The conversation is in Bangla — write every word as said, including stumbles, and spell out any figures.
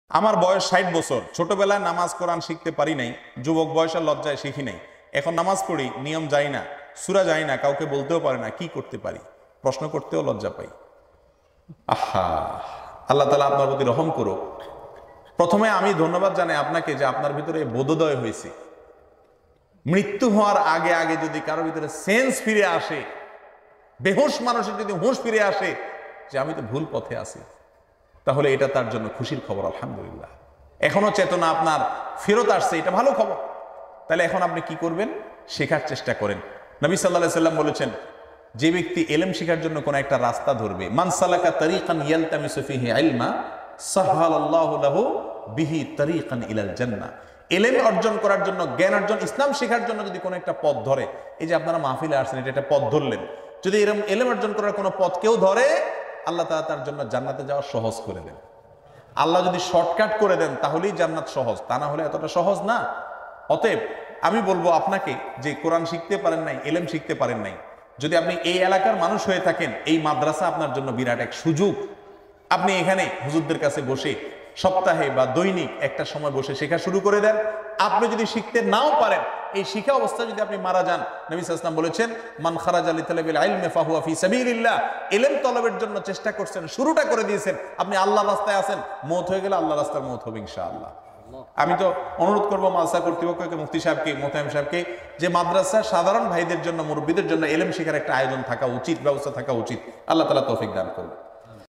আমার বয়স ষাট বছর, ছোটবেলায় নামাজ কোরআন শিখতে পারি নাই, যুবক বয়সের লজ্জায় শিখি নাই, এখন নামাজ পড়ি, নিয়ম যাই না, সূরা যাই না, কাউকে বলতেও পারে না, কি করতে পারি? প্রশ্ন করতেও লজ্জা পাই। আহা, আল্লাহ তাআলা আপনার প্রতি রহম করুক। প্রথমে আমি ধন্যবাদ জানাই আপনাকে যে আপনার ভিতরে বোধোদয় হয়েছে। মৃত্যু হওয়ার আগে আগে যদি কারোর ভিতরে সেন্স ফিরে আসে, বেহুশ মানুষের যদি হুঁশ ফিরে আসে যে আমি তো ভুল পথে আছি, তাহলে এটা তার জন্য খুশির খবর। আলহামদুলিল্লাহ, এখনো চেতনা আপনার ফেরত আসছে, এটা ভালো খবর। তাহলে এখন আপনি কি করবেন? শেখার চেষ্টা করেন। নবী সাল্লাল্লাহু আলাইহি সাল্লাম বলেছেন, যে ব্যক্তি ইলম শেখার জন্য কোন একটা রাস্তা ধরবে, মান সালাকা তারিকান ইয়ালতামিসু ফিহি ইলমা সাহালাল্লাহু লাহু বিহি তারিকান ইলাল জান্নাহ। ইলম অর্জন করার জন্য, জ্ঞান অর্জন, ইসলাম শেখার জন্য যদি কোনো একটা পথ ধরে, এই যে আপনারা মাহফিলে আসছেন, এটা একটা পথ ধরলেন, যদি এরকম ইলম অর্জন করার কোনো পথ কেউ ধরে, আল্লাহ তাআলা তার জন্য জান্নাতে যাওয়া সহজ করে দেন। আল্লাহ যদি শর্টকাট করে দেন তাহলেই জান্নাত সহজ, তা না হলে এতটা সহজ না। অতএব আমি বলবো আপনাকে যে কোরআন শিখতে পারেন নাই, ইলম শিখতে পারেন নাই, যদি আপনি এই এলাকার মানুষ হয়ে থাকেন, এই মাদ্রাসা আপনার জন্য বিরাট এক সুযোগ। আপনি এখানে হুজুরদের কাছে বসে সপ্তাহে বা দৈনিক একটা সময় বসে শেখা শুরু করে দেন। আপনি যদি শিখতে নাও পারেন, এই শিখা অবস্থায় যদি আপনি মারা যান, নবী সাল্লাল্লাহু আলাইহি ওয়াসাল্লাম বলেছেন, মান খারাজা লিতালাবিল ইলমি ফাহুয়া ফি সাবিলিল্লাহ। ইলম তলবের জন্য চেষ্টা করছেন, শুরুটা করে দিয়েছেন, আপনি আল্লাহর রাস্তায় আছেন, মওত হয়ে গেলে আল্লাহর রাস্তার মওত হবে ইনশাআল্লাহ। আমি তো অনুরোধ করবো মাদ্রাসা কর্তৃপক্ষকে, মুফতি সাহেবকে, মোহতামিম সাহেবকে, যে মাদ্রাসা সাধারণ ভাইদের জন্য, মুরব্বীদের জন্য ইলম শেখার একটা আয়োজন থাকা উচিত, ব্যবস্থা থাকা উচিত। আল্লাহ তাআলা তৌফিক দান করুন।